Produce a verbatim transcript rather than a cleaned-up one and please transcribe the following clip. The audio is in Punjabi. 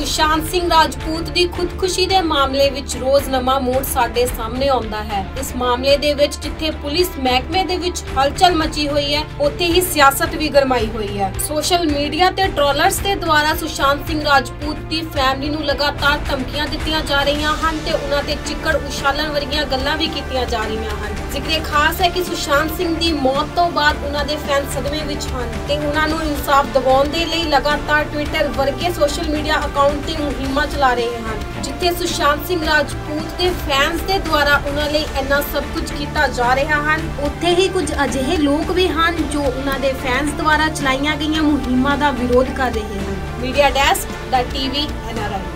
सुशांत सिंह राजपूत ਦੀ ਖੁਦਕੁਸ਼ੀ ਦੇ ਮਾਮਲੇ ਵਿੱਚ ਰੋਜ਼ ਨਵਾਂ ਮੋੜ ਸਾਡੇ ਸਾਹਮਣੇ ਆਉਂਦਾ ਹੈ। ਇਸ ਮਾਮਲੇ ਦੇ ਵਿੱਚ ਜਿੱਥੇ ਪੁਲਿਸ ਮਹਿਕਮੇ ਦੇ ਵਿੱਚ ਹਲਚਲ ਮਚੀ ਹੋਈ ਹੈ, ਉੱਥੇ ਹੀ ਸਿਆਸਤ ਵੀ ਗਰਮਾਈ ਹੋਈ ਹੈ। ਸੋਸ਼ਲ ਮੀਡੀਆ ਤੇ ਟ੍ਰੋਲਰਸ ਦੇ ਦੁਆਰਾ ਸੁਸ਼ਾਂਤ ਸਿੰਘ ਰਾਜਪੂਤ ਦੀ ਫੈਮਿਲੀ ਨੂੰ ਲਗਾਤਾਰ ਧਮਕੀਆਂ ਦਿੱਤੀਆਂ ਜਾ ਰਹੀਆਂ ਹਨ ਤੇ ਉਹਨਾਂ ਤੇ ਚਿੱਕੜ ਉਛਾਲਣ ਵਰਗੀਆਂ ਗੱਲਾਂ ਵੀ ਕੀਤੀਆਂ ਜਾ ਰਹੀਆਂ ਹਨ। ਜ਼ਿਕਰ ਖਾਸ ਹੈ ਕਿ ਸੁਸ਼ਾਂਤ ਸਿੰਘ ਦੀ ਮੌਤ ਤੋਂ ਬਾਅਦ ਉਹਨਾਂ ਦੇ ਫੈਨ ਸਦਮੇ ਵਿੱਚ ਹਨ ਤੇ ਉਹਨਾਂ ਨੂੰ ਇਨਸਾਫ ਦਿਵਾਉਣ ਦੇ ਲਈ ਲਗਾਤਾਰ ਟਵਿੱਟਰ ਵਰਗੇ ਸੋਸ਼ਲ ਮੀਡੀਆ ਅਕਾਊਂਟ ਤੇ ਮੁਹਿੰਮਾਂ ਚਲਾ ਰਹੇ ਹਨ, ਜਿੱਥੇ ਸੁਸ਼ਾਂਤ ਸਿੰਘ ਰਾਜਪੂਤ ਦੇ ਫੈਨਸ ਦੇ ਦੁਆਰਾ ਉਹਨਾਂ ਲਈ ਇੰਨਾ ਸਭ ਕੁਝ ਕੀਤਾ ਜਾ ਰਿਹਾ ਹਨ, ਉੱਥੇ ਹੀ ਕੁਝ ਅਜਿਹੇ ਲੋਕ ਵੀ ਹਨ ਜੋ ਉਹਨਾਂ ਦੇ ਫੈਨਸ ਦੁਆਰਾ ਚਲਾਈਆਂ ਗਈਆਂ ਮੁਹਿੰਮਾਂ ਦਾ ਵਿਰੋਧ ਕਰ ਰਹੇ ਹਨ। ਮੀਡੀਆ ਡੈਸਕ ਦਾ ਟੀਵੀ ਐਨ ਆਰ ਆਈ।